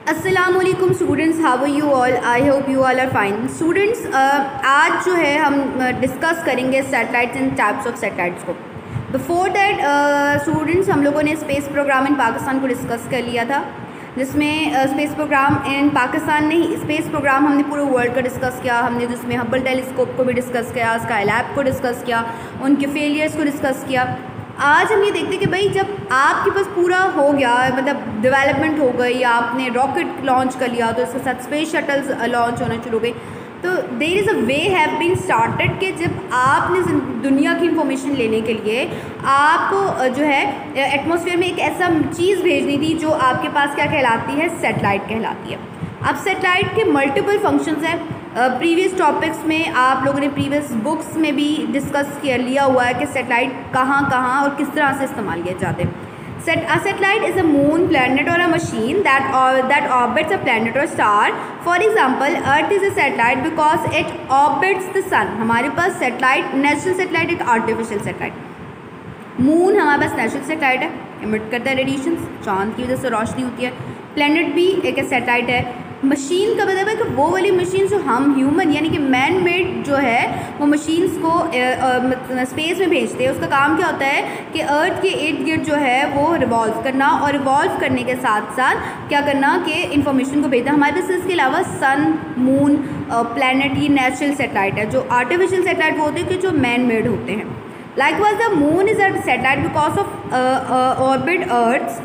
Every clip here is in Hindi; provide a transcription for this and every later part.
अस्सलामुअलैकुम students, how are you all? I hope you all are fine. Students, आज जो है हम डिस्कस करेंगे satellites and types of satellites को। बिफोर दैट स्टूडेंट्स, हम लोगों ने स्पेस प्रोग्राम इन पाकिस्तान को डिस्कस कर लिया था, जिसमें स्पेस प्रोग्राम इन पाकिस्तान नहीं, स्पेस प्रोग्राम हमने पूरे वर्ल्ड का डिस्कस किया। हमने जिसमें हबल टेलीस्कोप को भी डिस्कस किया, स्काईलैब को डिस्कस किया, उनके फेलियर्स को डिस्कस किया। आज हम ये देखते हैं कि भाई जब आपके पास पूरा हो गया, मतलब डेवलपमेंट हो गई, आपने रॉकेट लॉन्च कर लिया, तो इसके साथ स्पेस शटल्स लॉन्च होना शुरू हो गई, तो there is a way have been started कि जब आपने दुनिया की इंफॉर्मेशन लेने के लिए आपको जो है एटमॉस्फेयर में एक ऐसा चीज़ भेजनी थी जो आपके पास क्या कहलाती है, सैटेलाइट कहलाती है। अब सैटेलाइट के मल्टीपल फंक्शंस हैं। प्रीवियस टॉपिक्स में आप लोगों ने प्रीवियस बुक्स में भी डिस्कस किया लिया हुआ है कि सैटेलाइट कहाँ कहाँ और किस तरह से इस्तेमाल किए जाते हैं। Satellite is a moon, planet or a machine that orbits a planet or star. For example, Earth is a satellite because it orbits the sun. हमारे पास सैटेलाइट, नेचुरल सैटेलाइट, एक आर्टिफिशियल सैटेलाइट। मून हमारे पास नेचुरल सैटेलाइट है, इमिट करता है रेडिएशंस, चांद की वजह से रोशनी होती है। प्लेनेट भी एक सैटेलाइट है। मशीन का मतलब है कि वो वाली मशीन जो हम ह्यूमन यानी कि मैन मेड जो है वो मशीन्स को स्पेस में भेजते हैं। उसका काम क्या होता है कि अर्थ के इर्द गिर्द जो है वो रिवॉल्व करना, और रिवॉल्व करने के साथ साथ क्या करना कि इंफॉर्मेशन को भेजना। हमारे पास इसके अलावा सन, मून, प्लैनेट, ये नेचुरल सैटेलाइट है। जो आर्टिफिशियल सैटेलाइट वो होते हैं कि जो मैन मेड होते हैं। Likewise the moon is a satellite because of orbit earth.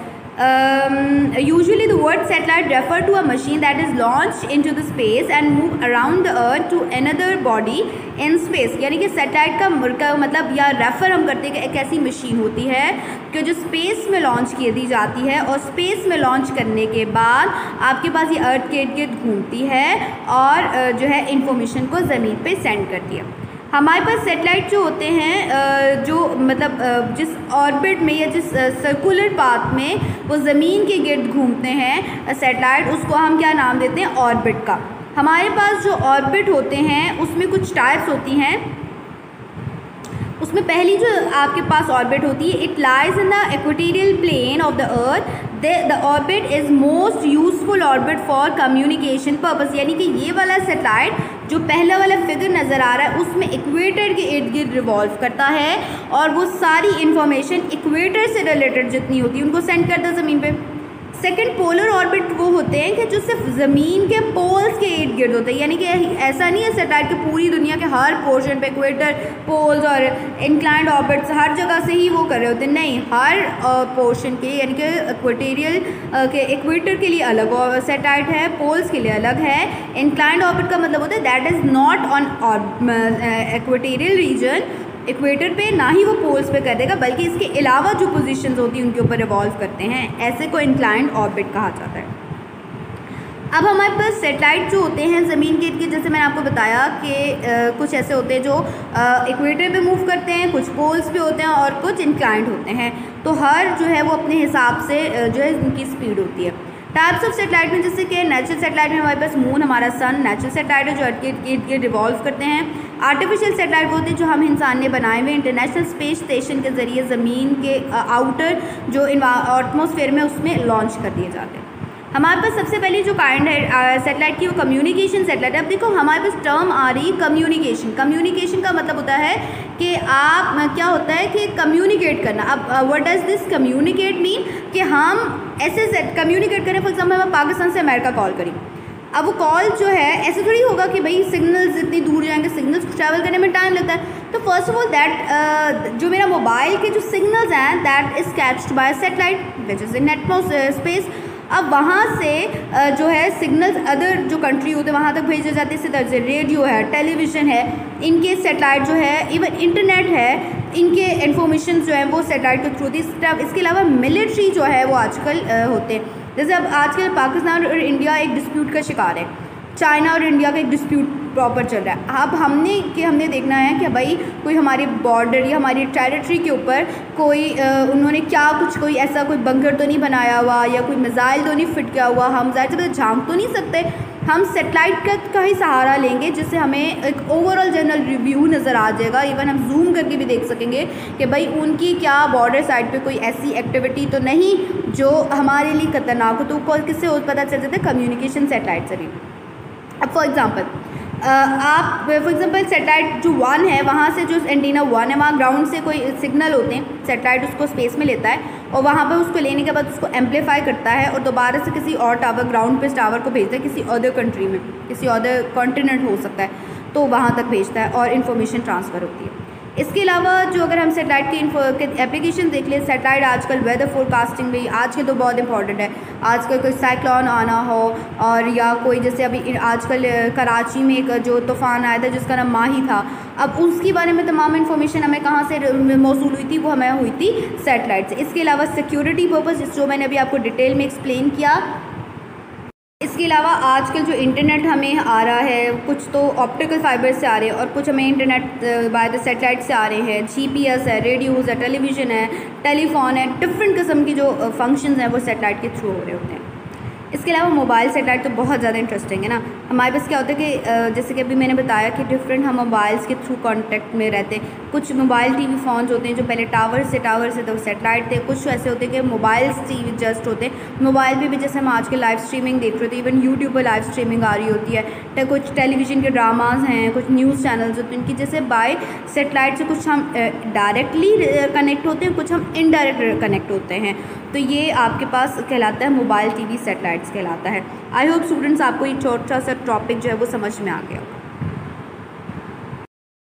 Usually the word satellite refer to a machine that is launched into the space and move around the earth to another body in space। यानी कि सैटेलाइट का मतलब या रेफ़र हम करते हैं कि एक ऐसी मशीन होती है कि जो स्पेस में लॉन्च की दी जाती है, और स्पेस में लॉन्च करने के बाद आपके पास ये अर्थ के इर्द गिर्द घूमती है और जो है इंफॉर्मेशन को ज़मीन पे सेंड करती है। हमारे पास सैटेलाइट जो होते हैं जो मतलब जिस ऑर्बिट में या जिस सर्कुलर पाथ में वो ज़मीन के गिर्द घूमते हैं सैटेलाइट, उसको हम क्या नाम देते हैं, ऑर्बिट का। हमारे पास जो ऑर्बिट होते हैं उसमें कुछ टाइप्स होती हैं। उसमें पहली जो आपके पास ऑर्बिट होती है, it lies in the equatorial plane of the earth. The orbit is most useful orbit for communication purpose. यानी कि ये वाला सैटेलाइट जो पहला वाला फिगर नज़र आ रहा है उसमें इक्वेटर के इर्द गिर्द रिवॉल्व करता है, और वो सारी इन्फॉर्मेशन इक्वेटर से रिलेटेड जितनी होती है उनको सेंड करता है ज़मीन पे। सेकंड, पोलर ऑर्बिट वो होते हैं कि जो सिर्फ ज़मीन के पोल्स के इर्द गिर्द होते हैं। यानी कि ऐसा नहीं है सैटेलाइट की पूरी दुनिया के हर पोर्शन पे इक्वेटर, पोल्स और इंक्लाइंड ऑर्बिट्स हर जगह से ही वो कर रहे होते हैं। नहीं, हर पोर्शन के यानी कि इक्वेटोरियल के इक्वेटर के लिए अलग सैटेलाइट है, पोल्स के लिए अलग है। इंक्लाइंड ऑर्बिट का मतलब होता है that is not on equatorial region, equator पे ना ही वो पोल्स पे कर देगा, बल्कि इसके अलावा जो पोजीशंस होती हैं उनके ऊपर रिवॉल्व करते हैं। ऐसे को इंक्लाइंड ऑर्बिट कहा जाता है। अब हमारे पास सैटेलाइट जो होते हैं ज़मीन के इर्द गिर्द, जैसे मैंने आपको बताया कि कुछ ऐसे होते हैं जो इक्वेटर पे मूव करते हैं, कुछ पोल्स पे होते हैं और कुछ इंक्लाइंड होते हैं। तो हर जो है वो अपने हिसाब से जो है उनकी स्पीड होती है। टाइप्स ऑफ सैटेलाइट में जैसे कि नेचुरल सैटेलाइट में हमारे पास मून, हमारा सन नेचुरल सैटेलाइट है जो अर्थ के इर्द गिर्द रिवॉल्व करते हैं। आर्टिफिशियल सैटेलाइट होते हैं जो हम इंसान ने बनाए हुए इंटरनेशनल स्पेस स्टेशन के ज़रिए ज़मीन के आउटर जो एटमॉस्फेयर में उसमें लॉन्च कर दिए जाते हैं। हमारे पास सबसे पहले जो काइंड है सैटेलाइट की वो कम्युनिकेशन सैटेलाइट है। अब देखो हमारे पास टर्म आ रही कम्युनिकेशन। कम्युनिकेशन का मतलब होता है कि आप क्या होता है कि कम्युनिकेट करना। अब what does this communicate mean कि हम ऐसे कम्युनिकेट करें। फॉर एग्जाम्पल हम पाकिस्तान से अमेरिका कॉल करें, अब वो कॉल जो है ऐसे थोड़ी होगा कि भाई सिग्नल्स इतनी दूर जाएंगे, सिग्नल्स को ट्रैवल करने में टाइम लगता है। तो फर्स्ट ऑफ ऑल दैट जो मेरा मोबाइल के जो सिग्नल्स हैं that is caught by satellite which is in atmosphere space. अब वहाँ से जो है सिग्नल्स अदर जो कंट्री होते हैं वहाँ तक भेजे जाते हैं। इसी तरह से रेडियो है, टेलीविज़न है, इनके सैटेलाइट जो है, इवन इंटरनेट है, इनके इन्फॉर्मेशन जो है वो सैटेलाइट के थ्रू होती है। इसके अलावा मिलिट्री जो है वो आजकल होते हैं। जैसे अब आजकल पाकिस्तान और इंडिया एक डिस्प्यूट का शिकार है, चाइना और इंडिया का एक डिस्प्यूट प्रॉपर चल रहा है। अब हमने देखना है कि भाई कोई हमारे बॉर्डर या हमारी टेरिटरी के ऊपर कोई उन्होंने क्या कुछ कोई ऐसा कोई बंकर तो नहीं बनाया हुआ या कोई मिसाइल तो नहीं फिट किया हुआ। हम ज़ाहिर सी बात झांक तो नहीं सकते, हम सेटेलाइट का ही सहारा लेंगे, जिससे हमें एक ओवरऑल जनरल रिव्यू नज़र आ जाएगा। इवन हम जूम करके भी देख सकेंगे कि भाई उनकी क्या बॉर्डर साइड पे कोई ऐसी एक्टिविटी तो नहीं जो हमारे लिए खतरनाक हो। तो किससे पता चल जाता है? कम्युनिकेशन सेटेलाइट से भी। अब फॉर एग्ज़ाम्पल सेटेलाइट जो 1 है, वहाँ से जो एंटीना 1 है, वहाँ ग्राउंड से कोई सिग्नल होते हैं, सेटेलाइट उसको स्पेस में लेता है और वहाँ पर उसको लेने के बाद उसको एम्पलीफाई करता है और दोबारा से किसी और टावर, ग्राउंड पे टावर को भेजता है किसी अदर कंट्री में, किसी अदर कॉन्टिनेंट हो सकता है, तो वहाँ तक भेजता है और इन्फॉर्मेशन ट्रांसफ़र होती है। इसके अलावा जो अगर हम सेटेलाइट के एप्लीकेशन देख लें, सेटेलाइट आजकल वेदर फोरकास्टिंग में आजकल तो बहुत इंपॉर्टेंट है। आजकल कोई साइक्लोन आना हो और या कोई जैसे अभी आजकल कराची में एक जो तूफ़ान आया था जिसका नाम माही था, अब उसके बारे में तमाम इन्फॉर्मेशन हमें कहाँ से मौसूल हुई थी? वो हमें हुई थी सेटेलाइट से। इसके अलावा सिक्योरिटी पर्पज़, जो मैंने अभी आपको डिटेल में एक्सप्लेन किया। इसके अलावा आजकल जो इंटरनेट हमें आ रहा है, कुछ तो ऑप्टिकल फाइबर से आ रहे हैं और कुछ हमें इंटरनेट बाय द सेटेलाइट से आ रहे हैं। जीपीएस है, रेडियोज़ है, टेलीविज़न है, टेलीफोन है, डिफरेंट किस्म की जो फंक्शंस हैं वो सेटेलाइट के थ्रू हो रहे होते हैं। इसके अलावा मोबाइल सेटेलाइट तो बहुत ज़्यादा इंटरेस्टिंग है ना। हमारे पास क्या होता है कि जैसे कि अभी मैंने बताया कि डिफरेंट हम मोबाइल्स के थ्रू कांटेक्ट में रहते हैं। कुछ मोबाइल टीवी फ़ोन्स होते हैं जो पहले टावर से तो सेटेलाइट थे। कुछ ऐसे होते हैं कि मोबाइल्स टीवी जस्ट होते हैं। मोबाइल पे भी जैसे हम आज के लाइव स्ट्रीमिंग देख रहे थे, इवन यूट्यूब पर लाइव स्ट्रीमिंग आ रही होती है। तो कुछ टेलीविज़न के ड्रामाज हैं, कुछ न्यूज़ चैनल्स होते हैं, इनकी जैसे बाय सेटेलाइट से कुछ हम डायरेक्टली कनेक्ट होते हैं, कुछ हम इनडायरेक्ट कनेक्ट होते हैं। तो ये आपके पास कहलाता है मोबाइल टीवी सेटेलाइट्स कहलाता है। आई होप स्टूडेंट्स आपको ये छोटा सा टॉपिक जो है वो समझ में आ गया।